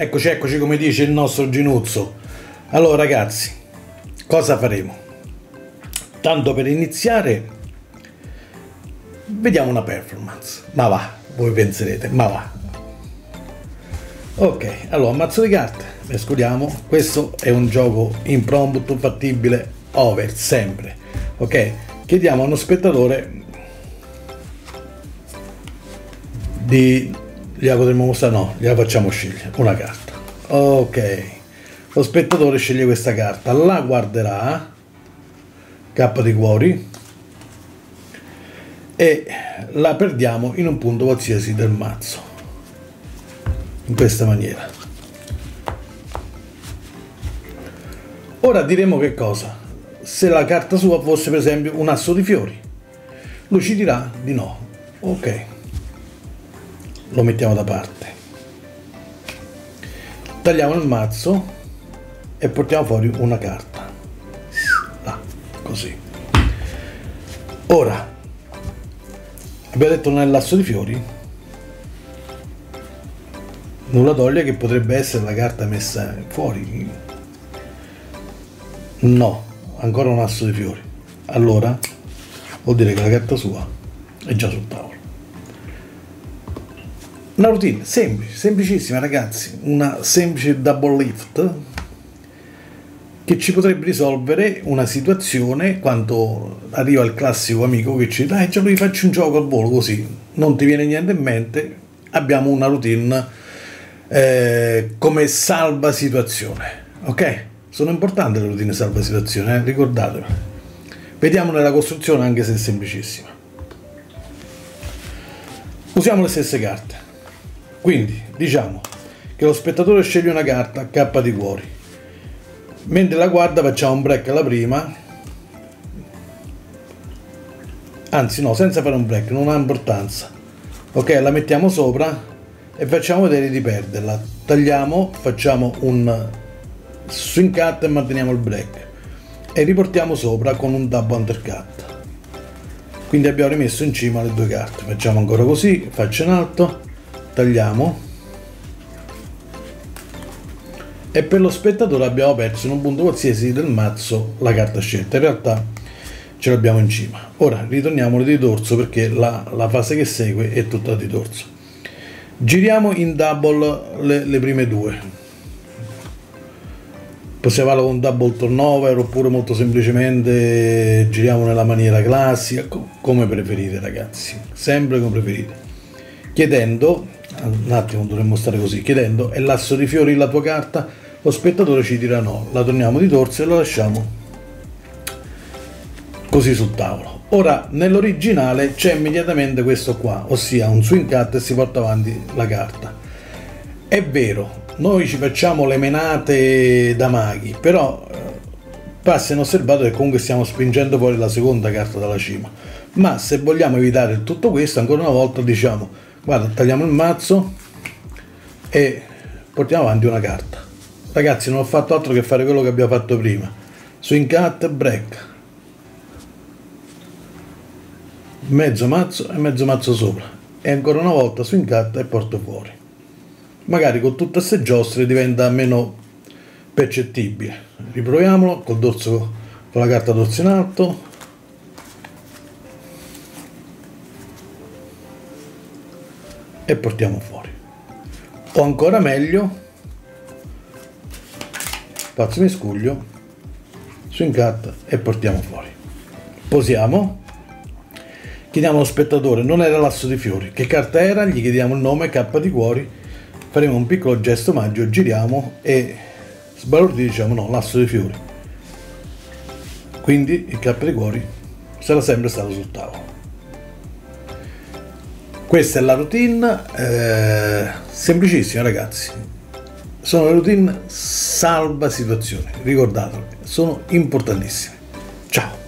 Eccoci, eccoci come dice il nostro Ginuzzo. Allora ragazzi, cosa faremo? Tanto per iniziare, vediamo una performance. Ma va, voi penserete, ma va. Ok, allora mazzo di carte, mescoliamo. Questo è un gioco impromptu, fattibile, over, sempre. Ok, chiediamo a uno spettatore di... gliela potremmo mostrare? No, gliela facciamo scegliere una carta. Ok, lo spettatore sceglie questa carta, la guarderà, K di cuori, e la perdiamo in un punto qualsiasi del mazzo, in questa maniera. Ora diremo che cosa? Se la carta sua fosse per esempio un asso di fiori, lui ci dirà di no. Ok, lo mettiamo da parte, tagliamo il mazzo e portiamo fuori una carta, così. Ora abbiamo detto non è l'asso di fiori, nulla toglie che potrebbe essere la carta messa fuori. No, ancora un asso di fiori, allora vuol dire che la carta sua è già sul tavolo. Una routine semplice, semplicissima ragazzi, una semplice double lift che ci potrebbe risolvere una situazione quando arriva il classico amico che ci dice dai, già lui faccio un gioco al volo, così non ti viene niente in mente. Abbiamo una routine come salva situazione, ok? Sono importanti le routine salva situazione, ricordatelo. Vediamo nella costruzione, anche se è semplicissima. Usiamo le stesse carte. Quindi diciamo che lo spettatore sceglie una carta, K di cuori, mentre la guarda facciamo un break alla prima, anzi no, senza fare un break, non ha importanza. Ok, la mettiamo sopra e facciamo vedere di perderla, tagliamo, facciamo un swing cut e manteniamo il break e riportiamo sopra con un double undercut. Quindi abbiamo rimesso in cima le due carte, facciamo ancora così, faccio in alto, tagliamo, e per lo spettatore abbiamo perso in un punto qualsiasi del mazzo la carta scelta, in realtà ce l'abbiamo in cima. Ora ritorniamo di dorso perché la fase che segue è tutta di dorso. Giriamo in double le prime due, possiamo farlo con double turnover oppure molto semplicemente giriamo nella maniera classica, come preferite ragazzi, sempre come preferite, chiedendo, un attimo dovremmo stare così, chiedendo è l'asso di fiori la tua carta, lo spettatore ci dirà no, la torniamo di dorso e la lasciamo così sul tavolo. Ora nell'originale c'è immediatamente questo qua, ossia un swing cut e si porta avanti la carta. È vero, noi ci facciamo le menate da maghi, però passa inosservato che comunque stiamo spingendo fuori la seconda carta dalla cima. Ma se vogliamo evitare tutto questo, ancora una volta diciamo guarda, tagliamo il mazzo e portiamo avanti una carta. Ragazzi, non ho fatto altro che fare quello che abbiamo fatto prima, swing cut, break, mezzo mazzo e mezzo mazzo sopra, e ancora una volta swing cut e porto fuori. Magari con tutte queste giostre diventa meno percettibile. Riproviamolo col dorso, con la carta dorso in alto, e portiamo fuori. O ancora meglio, spazio miscuglio, swing cut e portiamo fuori. Posiamo, chiediamo allo spettatore, non era l'asso di fiori, che carta era? Gli chiediamo il nome, K di cuori, faremo un piccolo gesto magico, giriamo e sbalordito diciamo no, l'asso di fiori. Quindi il K di cuori sarà sempre stato sul tavolo. Questa è la routine, semplicissima ragazzi, sono le routine salva situazioni, ricordatelo, sono importantissime. Ciao!